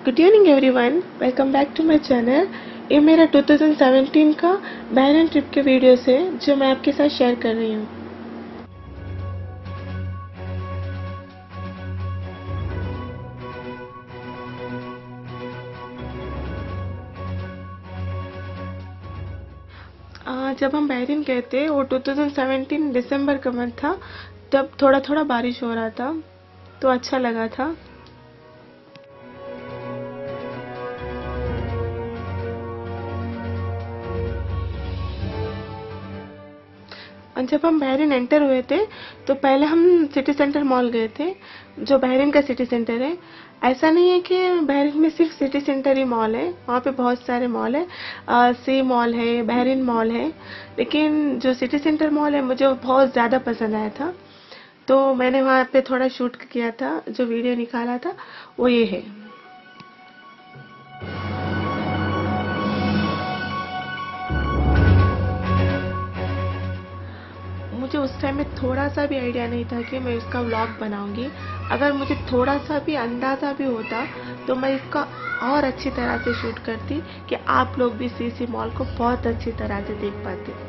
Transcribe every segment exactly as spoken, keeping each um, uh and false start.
Good evening everyone, welcome back to my channel. ये मेरा दो हज़ार सत्रह का बहरीन ट्रिप के वीडियोस है जो मैं आपके साथ शेयर कर रही हूँ। जब हम बहरीन गए थे वो दो हज़ार सत्रह दिसंबर का मंथ था, तब थोड़ा थोड़ा बारिश हो रहा था तो अच्छा लगा था। जब हम बहरीन एंटर हुए थे तो पहले हम सिटी सेंटर मॉल गए थे, जो बहरीन का सिटी सेंटर है। ऐसा नहीं है कि बहरीन में सिर्फ सिटी सेंटर ही मॉल है, वहाँ पे बहुत सारे मॉल है। आ, सी मॉल है, बहरीन मॉल है, लेकिन जो सिटी सेंटर मॉल है मुझे बहुत ज़्यादा पसंद आया था, तो मैंने वहाँ पे थोड़ा शूट किया था। जो वीडियो निकाला था वो ये है। मुझे उस टाइम में थोड़ा सा भी आइडिया नहीं था कि मैं इसका व्लॉग बनाऊंगी। अगर मुझे थोड़ा सा भी अंदाज़ा भी होता तो मैं इसका और अच्छी तरह से शूट करती कि आप लोग भी सीसी मॉल को बहुत अच्छी तरह से देख पाते।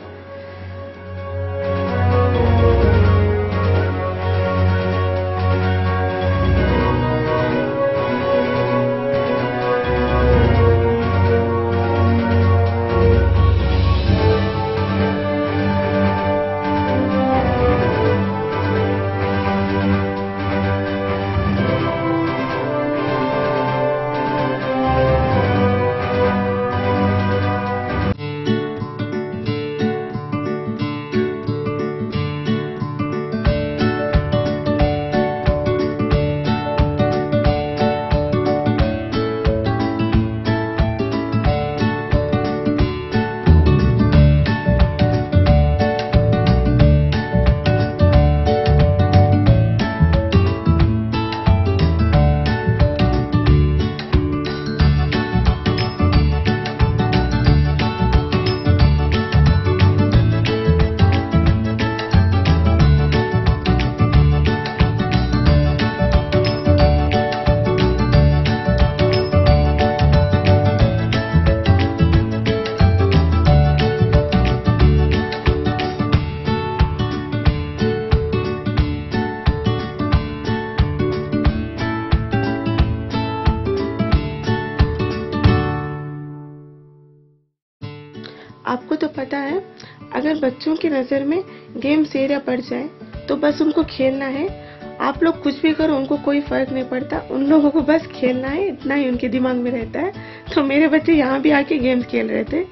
आपको तो पता है, अगर बच्चों की नज़र में गेम्स एरिया पड़ जाए तो बस उनको खेलना है। आप लोग कुछ भी करो, उनको कोई फर्क नहीं पड़ता, उन लोगों को बस खेलना है, इतना ही उनके दिमाग में रहता है। तो मेरे बच्चे यहाँ भी आके गेम्स खेल रहे थे।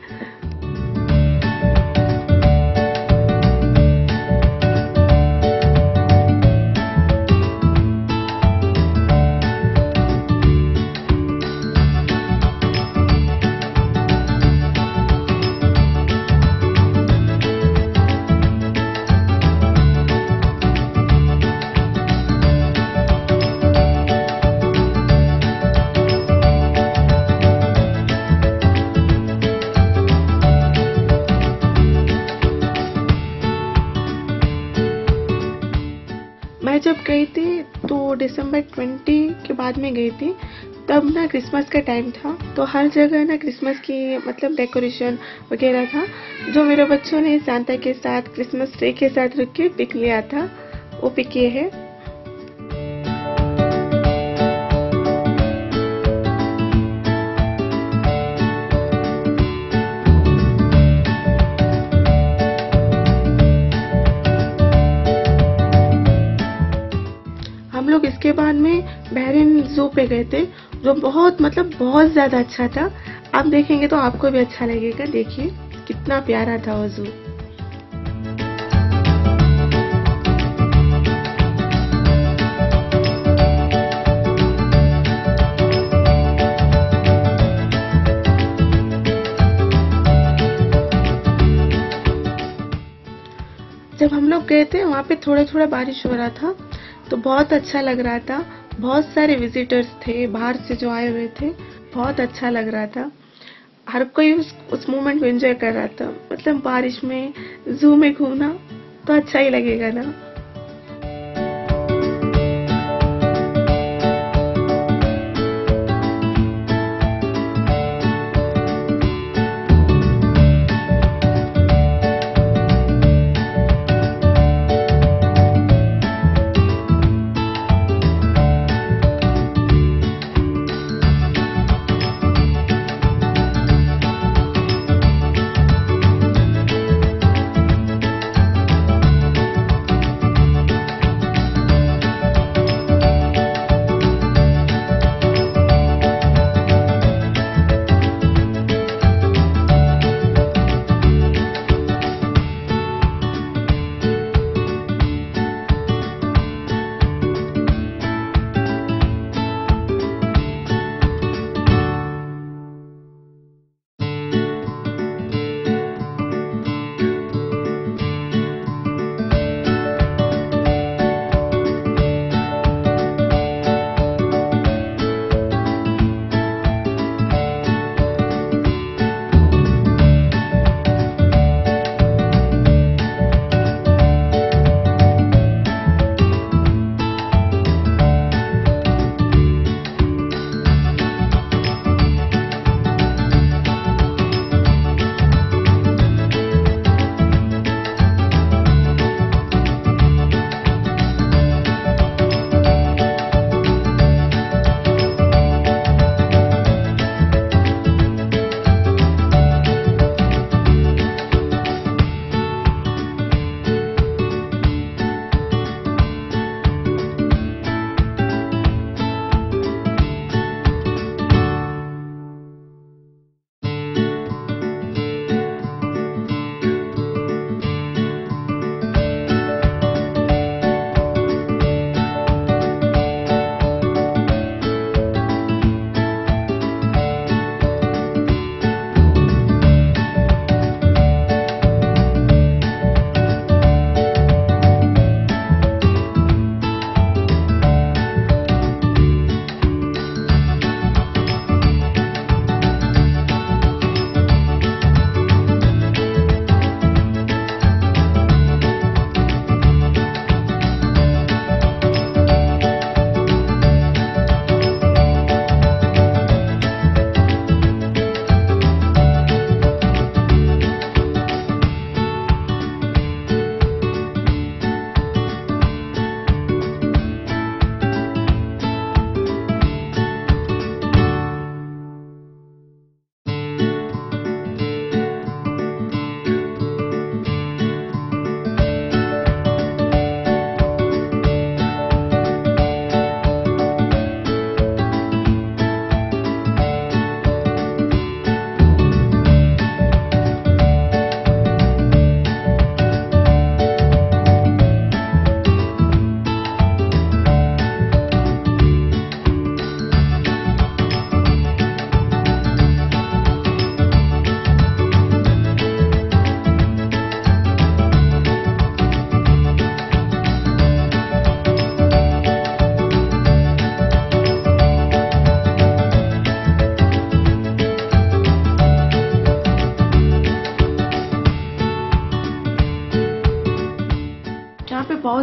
मैं जब गई थी तो दिसंबर बीस के बाद में गई थी, तब ना क्रिसमस का टाइम था, तो हर जगह ना क्रिसमस की मतलब डेकोरेशन वगैरह था। जो मेरे बच्चों ने सांता के साथ क्रिसमस ट्री के साथ रख के पिक लिया था, वो पिक ये है। हम लोग इसके बाद में बहरीन ज़ू पे गए थे, जो बहुत मतलब बहुत ज़्यादा अच्छा था। आप देखेंगे तो आपको भी अच्छा लगेगा। देखिए कितना प्यारा था वो ज़ू। जब हम लोग गए थे वहाँ पे थोड़ा थोड़ा बारिश हो रहा था, तो बहुत अच्छा लग रहा था। बहुत सारे विजिटर्स थे बाहर से जो आए हुए थे, बहुत अच्छा लग रहा था। हर कोई उस उस मोमेंट को एंजॉय कर रहा था। मतलब बारिश में जू में घूमना तो अच्छा ही लगेगा ना।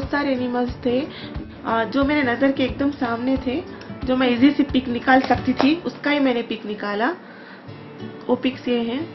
बहुत सारे एनिमल्स थे अ, जो मेरे नज़र के एकदम सामने थे, जो मैं इजी से पिक निकाल सकती थी, उसका ही मैंने पिक निकाला। वो पिक्स ये हैं।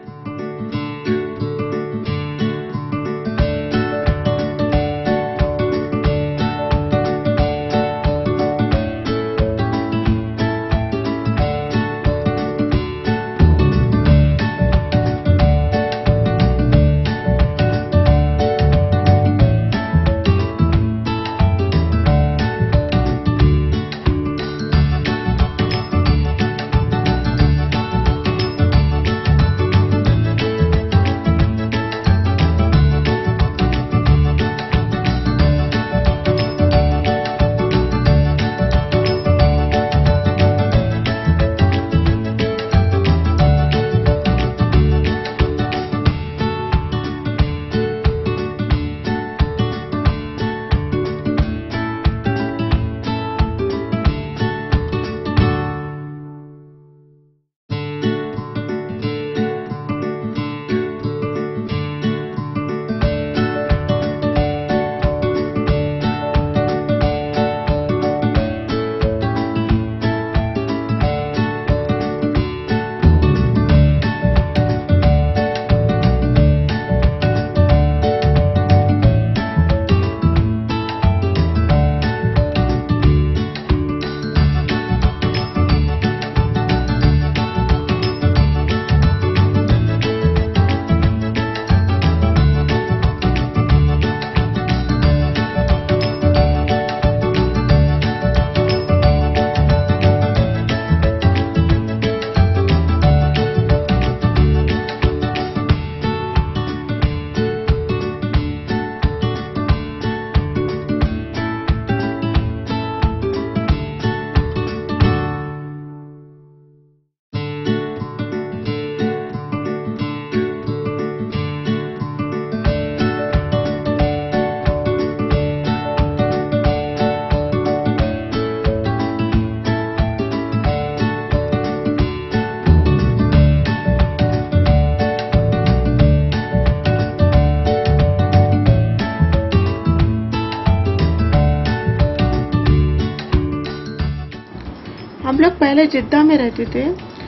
हम लोग पहले जिद्दा में रहते थे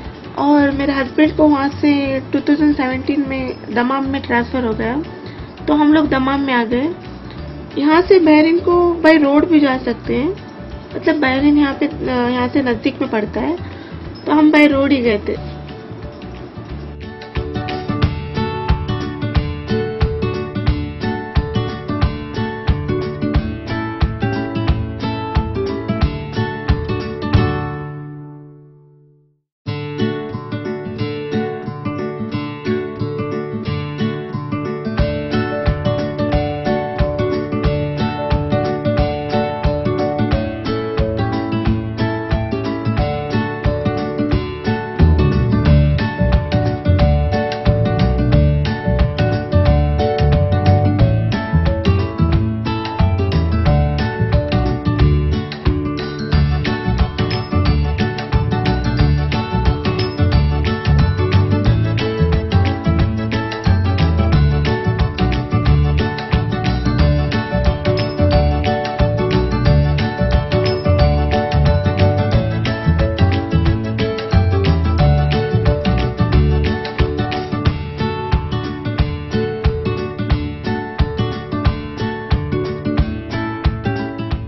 और मेरे हस्बैंड को वहाँ से दो हज़ार सत्रह में दमाम में ट्रांसफ़र हो गया, तो हम लोग दमाम में आ गए। यहाँ से बहरीन को बाय रोड भी जा सकते हैं, मतलब बहरीन यहाँ पे यहाँ से नज़दीक में पड़ता है, तो हम बाय रोड ही गए थे।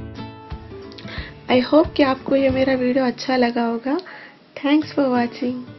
आई होप कि आपको ये मेरा वीडियो अच्छा लगा होगा। Thanks for watching.